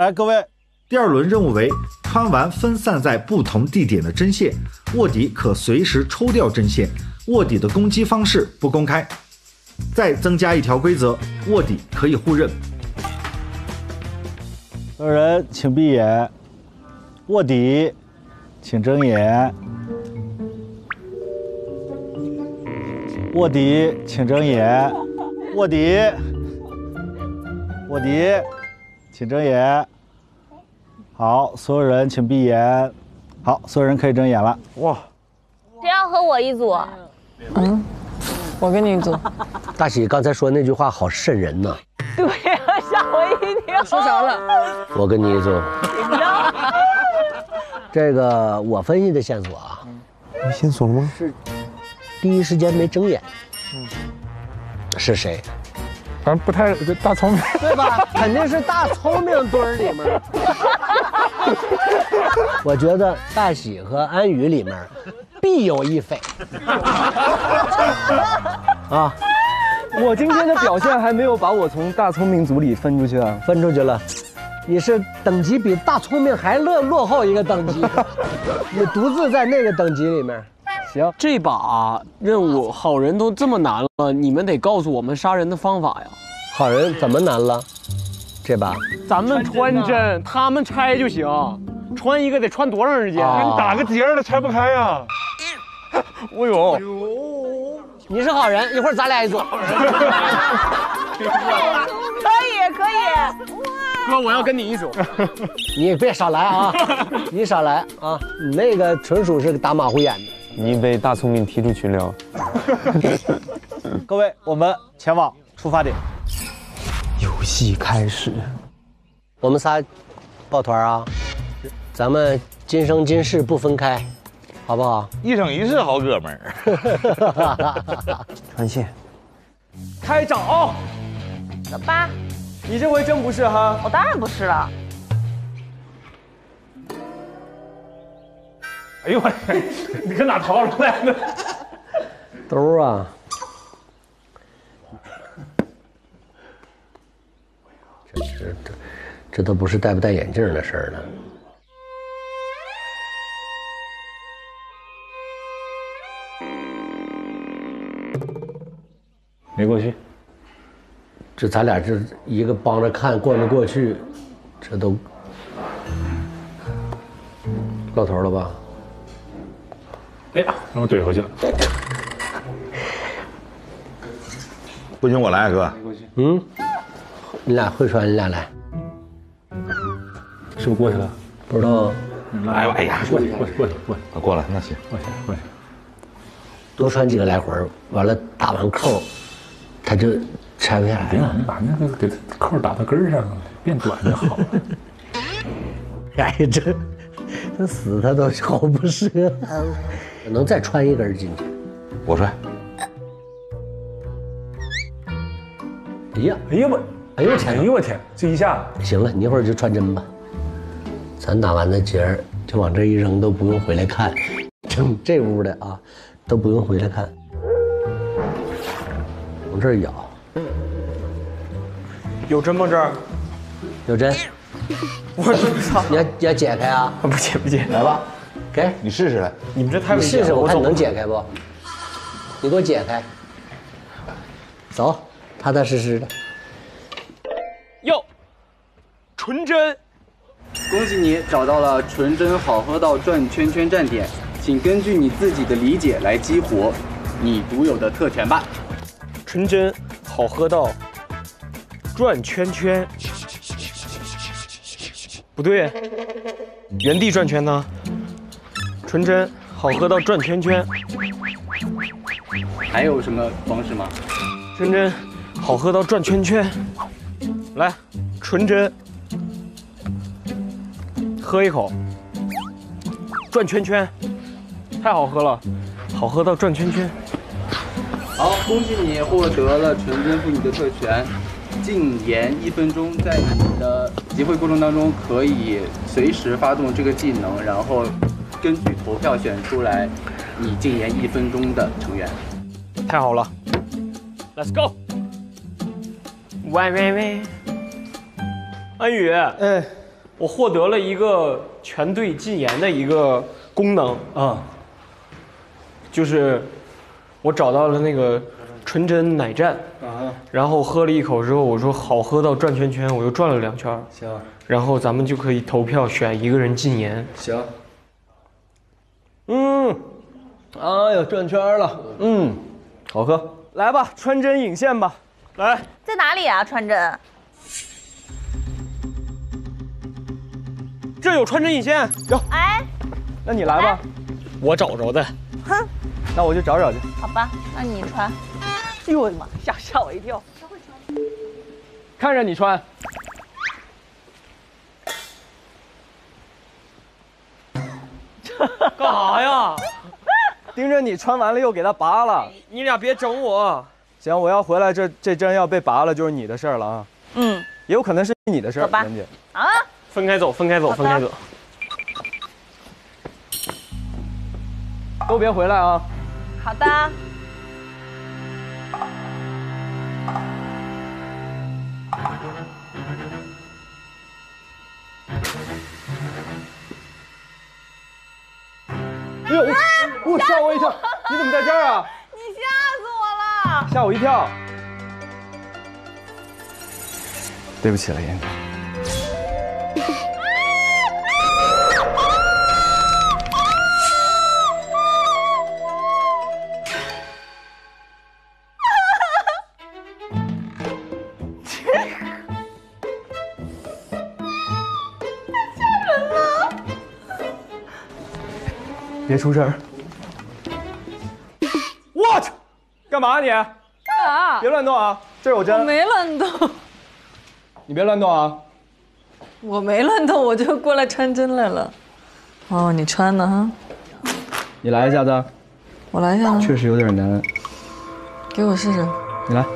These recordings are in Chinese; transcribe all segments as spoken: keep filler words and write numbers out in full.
来，各位，第二轮任务为穿完分散在不同地点的针线，卧底可随时抽掉针线，卧底的攻击方式不公开。再增加一条规则，卧底可以互认。所有人请闭眼，卧底请睁眼，卧底请睁眼，卧底，卧底，请睁眼。好，所有人请闭眼。好，所有人可以睁眼了。哇， 谁要和我一组？ 嗯，我跟你一组。 大喜刚才说那句话好瘆人呐。 对呀，吓我一跳。 说啥了？ 我跟你一组。这个我分析的线索啊， 没线索了吗？ 是第一时间没睁眼。嗯，是谁？ 反正不太大聪明， 对吧？肯定是大聪明堆儿里面。我觉得大喜和安宇里面必有一匪。啊， 我今天的表现还没有把我从大聪明组里分出去啊， 分出去了。你是等级比大聪明还落落后一个等级，你独自在那个等级里面。 行， 这把任务好人都这么难了，你们得告诉我们杀人的方法呀。 好人怎么难了？这把咱们穿针，他们拆就行。穿一个得穿多长时间？ 给你打个结儿了，拆不开呀。 哎呦， 你是好人，一会儿咱俩一组。 可以可以。 哥，我要跟你一组。 你别少来啊！你少来啊！你那个纯属是个打马虎眼的。 你被大聪明踢出群聊。 各位，我们前往出发点。 游戏开始， 我们仨抱团啊，咱们今生今世不分开，好不好？ 一生一世好哥们儿。传线，开找。 走吧。 你这回真不是哈？ 我当然不是了。 哎呦我，你搁哪掏出来的？ 兜啊！这这这，这都不是戴不戴眼镜的事儿了。 没过去。 这咱俩这一个帮着看，过没过去，这都到头了吧？ 哎呀，让我怼回去了。 不行，我来，哥。 嗯，你俩会穿，你俩来。 是不是过去了？ 不知道。 哎呦，哎呀，过去，过去，过去，过去， 过来，那行， 过去，过去。 多穿几个来回，完了打完扣，他就拆不下来。 别让你把那个给扣打到根儿上，变短就好了。 哎，这这死他都好不舍。能再穿一根进去？ 我穿。 哎呀， 哎呦我， 哎呦我天， 哎呦我天，这一下行了，你一会儿就穿针吧。咱打完的结儿就往这一扔，都不用回来看。整这屋的啊，都不用回来看。往这儿咬。 有针吗？这儿有针。 我操！ 你要你要解开啊？ 不解不解， 来吧，给你试试来。 你们这太危你险了。 试试，我看你能解开不？你给我解开。走，踏踏实实的。 哟，纯真。 恭喜你找到了纯真好喝到转圈圈站点，请根据你自己的理解来激活你独有的特权吧。 纯真好喝到转圈圈，不对，原地转圈呢？纯真好喝到转圈圈， 还有什么方式吗？ 纯真好喝到转圈圈，来，纯真。喝一口，转圈圈，太好喝了，好喝到转圈圈。 好，恭喜你获得了纯真妇女的特权，禁言一分钟。在你的集会过程当中，可以随时发动这个技能，然后根据投票选出来你禁言一分钟的成员。 太好了 ，Let's go！ 喂喂喂，安宇， 哎， 我获得了一个全队禁言的一个功能啊，就是我找到了那个纯真奶站啊，然后喝了一口之后，我说好喝到转圈圈，我又转了两圈。 行， 然后咱们就可以投票选一个人禁言。 行。 嗯，哎呀，转圈了，嗯，好喝。来吧，穿针引线吧，来。 在哪里啊？穿针？ 这有穿针引线，有。 哎， 那你来吧，我找着的。 哼， 那我就找找去。 好吧，那你穿。哎呦我的妈，吓吓我一跳。 看着你穿。干啥呀？盯着你穿完了又给他拔了，你俩别整我。行，我要回来，这这针要被拔了就是你的事儿了啊。 嗯， 也有可能是你的事儿， 吧。 姐。 啊， 分开走，分开走，分开走。都别回来啊。 好的。 哎呦，我吓我一跳！你怎么在这儿啊？ 你吓死我了！ 吓我一跳！对不起了，妍姐。别出声！我去，干嘛你？ 干啥？ 别乱动啊！这儿有针。 我没乱动。 你别乱动啊！ 我没乱动，我就过来穿针来了。哦，你穿的哈？ 你来一下子。 我来一下。 确实有点难。 给我试试。 你来。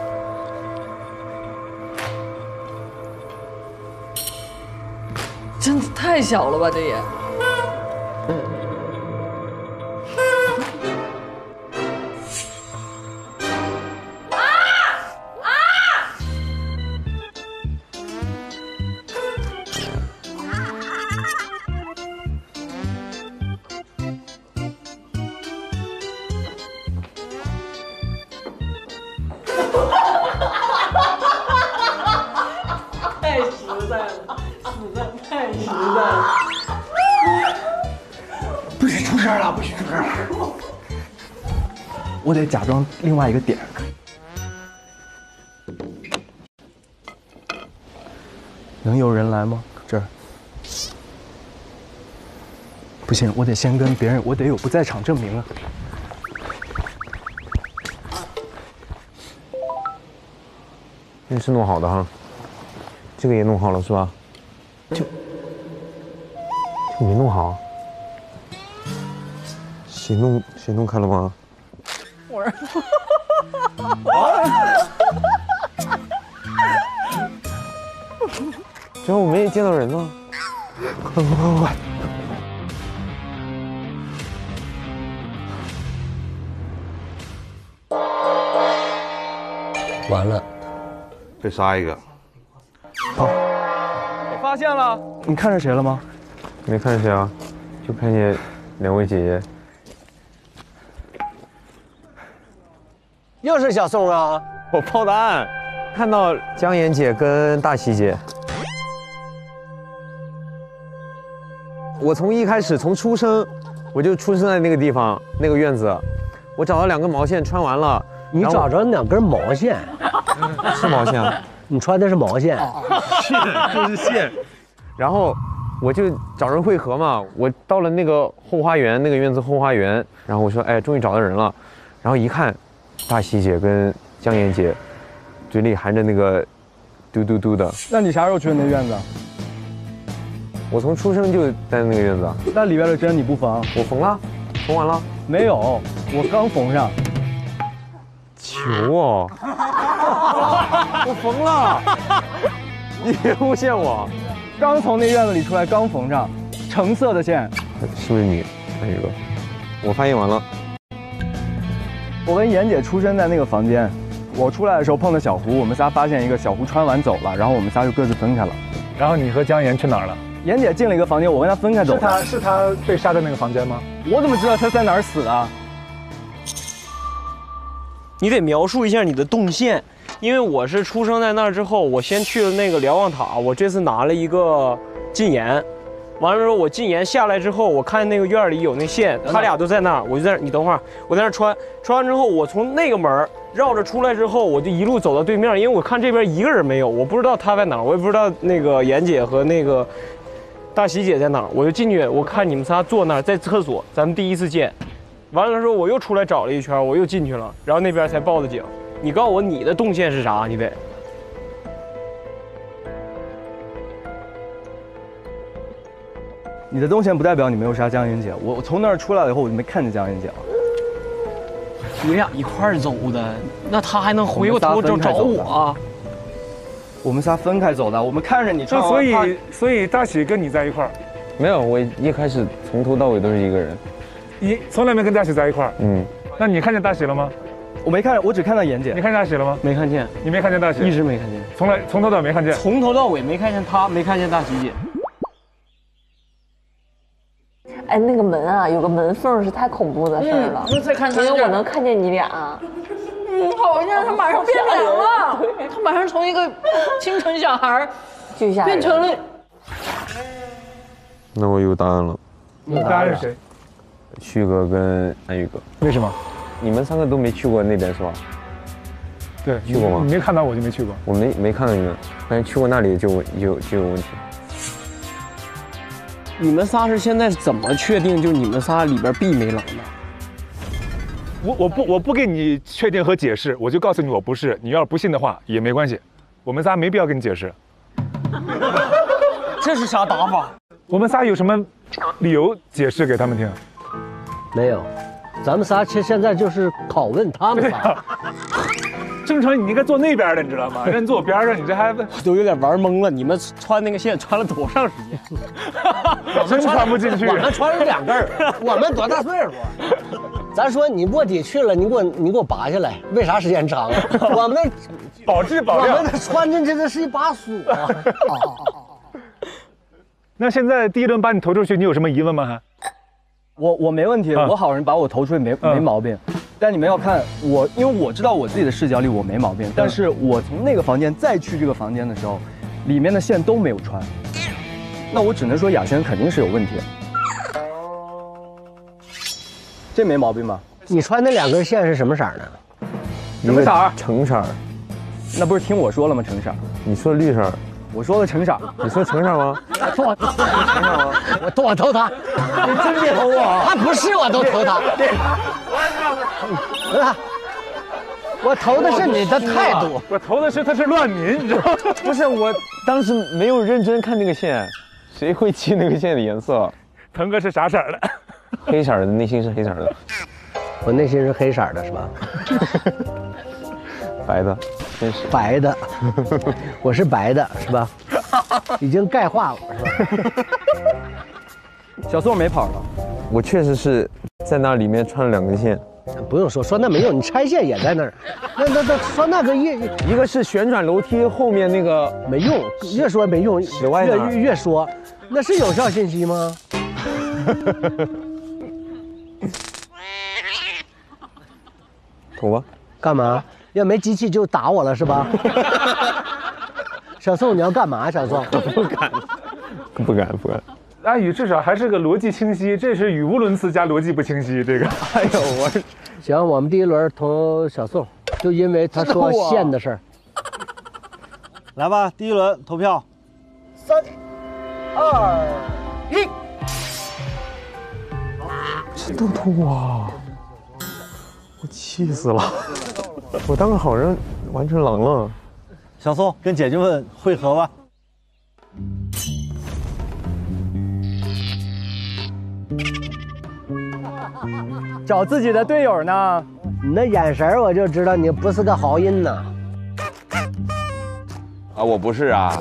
针子太小了吧，这也。太实在了，子弹太实在了。 不许出声了，不许出声了。我得假装另外一个点。能有人来吗？这儿。不行，我得先跟别人，我得有不在场证明啊。 那是弄好的哈，这个也弄好了是吧？就就没弄好，谁弄谁弄开了吗？ 我。 最后我没见到人呢。快快快快！ 完了。 被杀一个。 好，我发现了。你看着谁了吗？ 没看见谁啊，就看见两位姐姐。 又是小宋啊！ 我报的案，看到江妍姐跟大喜姐。我从一开始从出生，我就出生在那个地方那个院子，我找到两根毛线穿完了。 你找着两根毛线？ 是毛线啊？ 你穿的是毛线？ 线就是线。然后我就找人汇合嘛，我到了那个后花园，那个院子后花园，然后我说，哎，终于找到人了。然后一看，大喜姐跟江妍姐嘴里含着那个嘟嘟嘟的。 那你啥时候去的那院子？ 我从出生就在那个院子。 那里边的针你不缝？ 我缝了，缝完了。 没有，我刚缝上。 球哦！我缝了，你别诬陷我。 刚从那院子里出来，刚缝上，橙色的线， 是不是你？那一个，我发现完了。 我跟妍姐出生在那个房间，我出来的时候碰到小胡，我们仨发现一个小胡穿完走了，然后我们仨就各自分开了。 然后你和姜岩去哪儿了？ 妍姐进了一个房间，我跟她分开走。 是她是她被杀在那个房间吗？ 我怎么知道她在哪儿死的？ 你得描述一下你的动线，因为我是出生在那儿之后，我先去了那个瞭望塔，我这次拿了一个禁言。 完了之后，我禁言下来之后，我看那个院里有那线，他俩都在那儿，我就在那儿，你等会儿，我在那儿穿，穿完之后，我从那个门绕着出来之后，我就一路走到对面，因为我看这边一个人没有，我不知道他在哪儿，我也不知道那个妍姐和那个大喜姐在哪儿，我就进去，我看你们仨坐那儿在厕所，咱们第一次见，完了之后我又出来找了一圈，我又进去了，然后那边才报的警。你告诉我你的动线是啥？你得。 你的动线不代表你没有杀江妍姐，我我从那儿出来了以后，我就没看见江妍姐了。 你俩一块儿走的，那他还能回过头找找我？ 我们仨分开走的，我们看着你穿。 那所以所以大喜跟你在一块儿？ 没有，我一开始从头到尾都是一个人， 你从来没跟大喜在一块儿。 嗯， 那你看见大喜了吗？ 我没看见，我只看到妍姐。 你看见大喜了吗？ 没看见。 你没看见大喜？ 一直没看见。 从来从头到尾没看见。 从头到尾没看见他，没看见大喜姐。 哎，那个门啊，有个门缝是太恐怖的事儿了。 嗯、再看因为我能看见你俩。 嗯，好像他马上变脸了，他马上从一个清纯小孩变成了。 那我有答案了。 你答案是谁？ 旭哥跟安宇哥。 为什么？ 你们三个都没去过那边是吧？ 对， 去过吗？ 你没看到我就没去过。 我没没看到你们，但是去过那里就有就有问题。 你们仨是现在怎么确定就你们仨里边必没冷的？ 我我不我不给你确定和解释，我就告诉你我不是。你要是不信的话也没关系，我们仨没必要跟你解释。 这是啥打法？ 我们仨有什么理由解释给他们听？ 没有，咱们仨现现在就是拷问他们仨。 正常你应该坐那边的，你知道吗？让你坐我边上，你这还我都有点玩懵了。你们穿那个线穿了多长时间？ 真穿不进去。 我们穿了两根儿。我们多大岁数？咱说你卧底去了，你给我你给我拔下来，为啥时间长啊？我们保质保量。 我们穿进去的是一把锁。 那现在第一轮把你投出去，你有什么疑问吗？还？ 我我没问题， 嗯、 我好人把我投出去没、嗯、没毛病。 但你们要看我，因为我知道我自己的视角里我没毛病，但是我从那个房间再去这个房间的时候，里面的线都没有穿，那我只能说雅轩肯定是有问题，这没毛病吧？ 你穿那两根线是什么色的？ 什么色？ 橙色。 那不是听我说了吗？橙色。 你说绿色。 我说的橙色， 你说橙色吗？ 我橙色吗？我我投他， 你真别投我， 他不是我都投他。我投的是你的态度， 我投的是他是乱民，你知道吗？ 不是，我当时没有认真看那个线，谁会记那个线的颜色？ 腾哥是啥色的？ 黑色的，内心是黑色的。 我内心是黑色的，是吧？ 白的，真是白的，我是白的，是吧？已经钙化了，是吧？ 小宋没跑了， 我确实是在那里面穿了两根线。 不用说，说那没用，你拆线也在那儿。那那那说那个一一个是旋转楼梯后面那个没用，越说没用，越越越说，那是有效信息吗？ 投吧。 干嘛？要没机器就打我了是吧？小宋，你要干嘛？小宋， 不敢，不敢，不敢。 安宇至少还是个逻辑清晰，这是语无伦次加逻辑不清晰。这个， 哎呦我，行，我们第一轮投小宋，就因为他说线的事儿。 来吧，第一轮投票， 三、二、一。 这都投我，我气死了！我当个好人完全冷了。 小宋跟姐姐们汇合吧。 找自己的队友呢？ 你那眼神我就知道你不是个好人呐。 啊，我不是啊。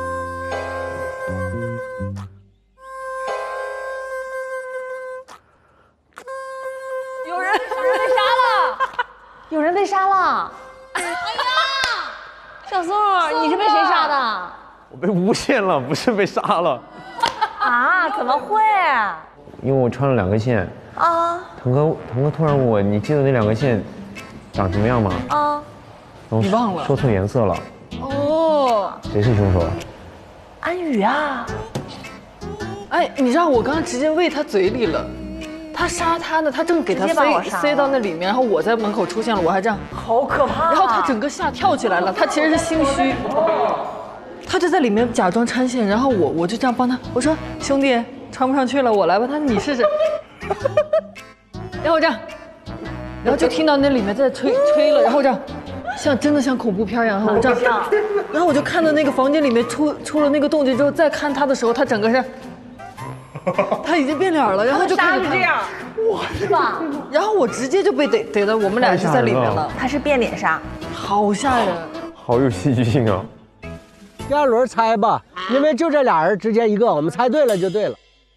有人，有人被杀了， 有人被杀了。哎呀，小宋，你是被谁杀的？ 我被诬陷了，不是被杀了。 啊？怎么会啊？ 因为我穿了两个线。啊。腾哥，腾哥突然问我，你记得那两个线长什么样吗？啊。 你忘了？ 说错颜色了。 哦。 谁是凶手啊？ 安宇啊。 哎，你知道我刚刚直接喂他嘴里了。他杀他呢，他正给他塞塞到那里面，然后我在门口出现了，我还这样， 好可怕、啊。 然后他整个吓跳起来了，他其实是心虚，他就在里面假装穿线，然后我我就这样帮他，我说兄弟穿不上去了，我来吧。他说你试试，然后我这样，然后就听到那里面在吹吹了，然后这样，像真的像恐怖片一样，然后我这样，然后我就看到那个房间里面出出了那个动静之后，再看他的时候，他整个是。他已经变脸了，然后就开始这样，哇，是吧？ 然后我直接就被逮逮到，我们俩就在里面了。 他是变脸杀， 好吓人， 好有戏剧性啊！ 第二轮猜吧，因为就这俩人之间一个，我们猜对了就对了。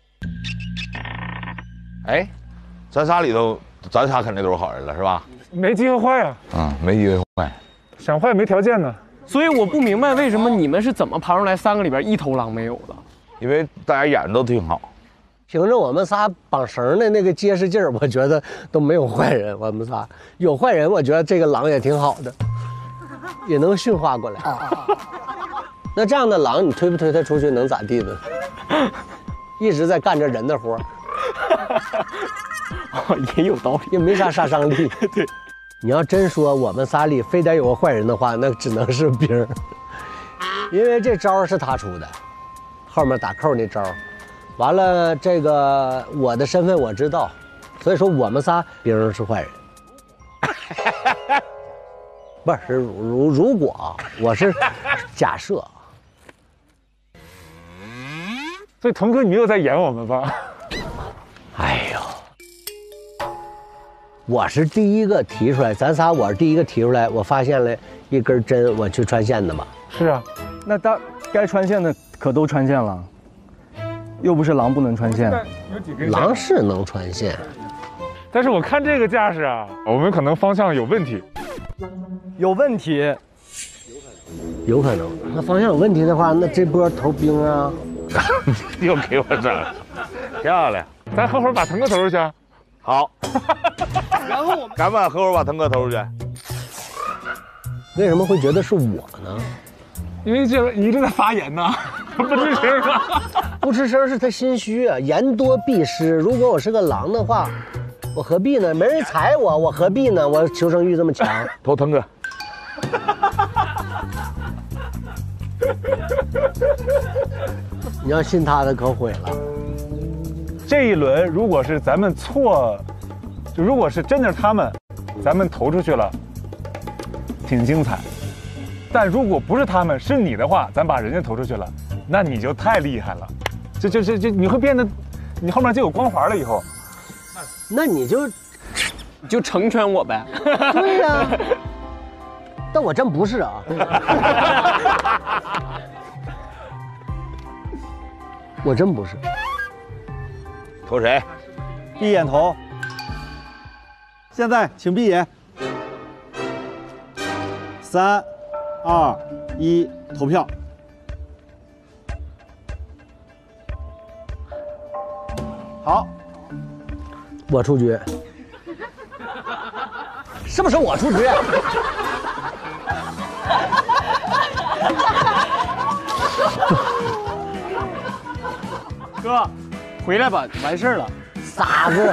哎，咱仨里头，咱仨肯定都是好人了，是吧？ 没机会坏呀。 嗯，没机会坏， 想坏没条件呢。 所以我不明白为什么你们是怎么爬出来三个里边一头狼没有的？ 因为大家演的都挺好。 凭着我们仨绑绳的那个结实劲儿，我觉得都没有坏人。我们仨有坏人，我觉得这个狼也挺好的，也能驯化过来。那这样的狼，你推不推他出去能咋地呢？一直在干着人的活儿， 也有道理， 也没啥杀伤力。 对， 你要真说我们仨里非得有个坏人的话，那只能是冰儿，因为这招是他出的，后面打扣那招。完了，这个我的身份我知道，所以说我们仨冰儿是坏人。不是，如如果我是假设， 所以腾哥你又在演我们吧？ 哎呦，我是第一个提出来，咱仨我是第一个提出来，我发现了一根针，我去穿线的嘛。 是啊， 那大该穿线的可都穿线了。又不是狼不能穿线， 狼是能穿线， 但是我看这个架势啊，我们可能方向有问题， 有问题， 有可能。那方向有问题的话，那这波投冰啊， 又给我整，漂亮！ 咱合伙把腾哥投出去。 好，然后我们敢不敢合伙把腾哥投出去？ 为什么会觉得是我呢？ 因为这一直在发言呢，不吱声啊。 不吱声是他心虚啊，言多必失。如果我是个狼的话，我何必呢？没人踩我，我何必呢？我求生欲这么强， 投腾哥。 你要信他的可毁了。 这一轮如果是咱们错，就如果是真的是他们，咱们投出去了，挺精彩。但如果不是他们，是你的话，咱把人家投出去了，那你就太厉害了，就就就就你会变得，你后面就有光环了以后， 那你就就成全我呗。 对呀、啊，但我真不是啊。我真不是。 投谁？ 闭眼投。现在请闭眼。三。二一，投票。好， 我出局。是不是我出局？ 哥，回来吧，完事儿了。 傻子，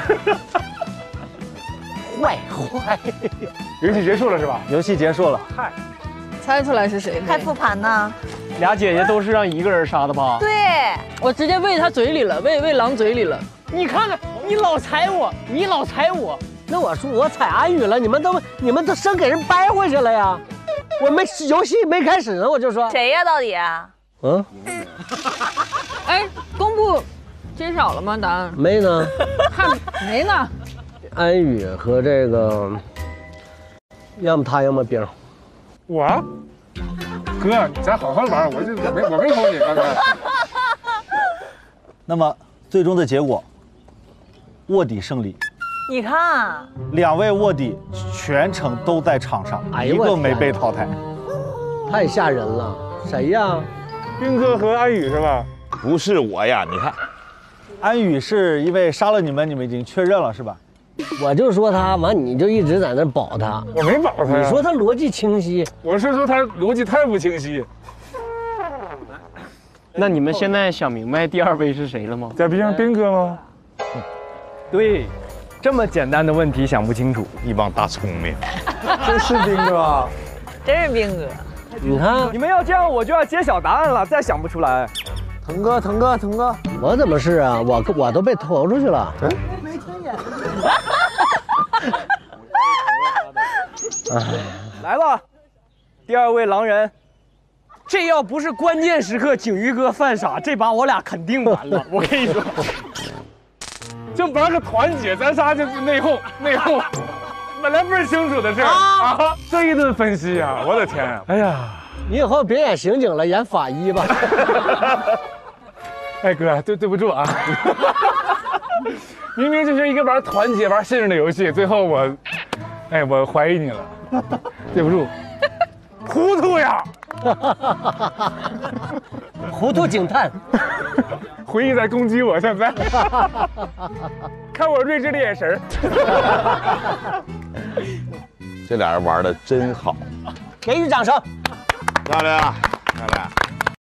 坏坏。 游戏结束了是吧？ 游戏结束了。 嗨。 猜出来是谁？ 开复盘呢？ 俩姐姐都是让一个人杀的吧？ 对， 我直接喂他嘴里了，喂喂狼嘴里了。 你看看，你老踩我，你老踩我。 那我说我踩安宇了，你们都你们都生给人掰回去了呀！我没游戏没开始呢，我就说谁呀？到底啊？ 嗯。 哎，公布揭晓了吗？答案没呢。 还没呢。 安宇和这个，要么他，要么冰。 我，哥，咱好好玩，我就我没我没投你刚才。 那么最终的结果，卧底胜利。 你看， 两位卧底全程都在场上，哎、一个没被淘汰， 太吓人了。谁呀？ 兵哥和安宇是吧？ 不是我呀，你看， 安宇是因为杀了你们，你们已经确认了是吧？ 我就说他完，你就一直在那保他。 我没保他呀。 你说他逻辑清晰， 我是说他逻辑太不清晰。 那你们现在想明白第二位是谁了吗？ 在边上兵哥吗？ 对，这么简单的问题想不清楚， 一帮大聪明。 这是兵哥， 真是兵哥。 你看你们要这样，我就要揭晓答案了，再想不出来。 腾哥，腾哥，腾哥，我怎么是啊？我我都被投出去了。嗯来吧，第二位狼人， 这要不是关键时刻景瑜哥犯傻，这把我俩肯定完了。我跟你说， 就玩个团结，咱仨就是内讧，内讧，本来倍儿清楚的事儿啊，这一顿分析啊，我的天啊！哎呀， 你以后别演刑警了，演法医吧。 哎哥，对对不住啊。明明就是一个玩团结、玩信任的游戏，最后我，哎，我怀疑你了，对不住，糊涂呀， 糊涂警探， 回忆在攻击我，现在，看我睿智的眼神。 这俩人玩的真好， 给予掌声， 漂亮。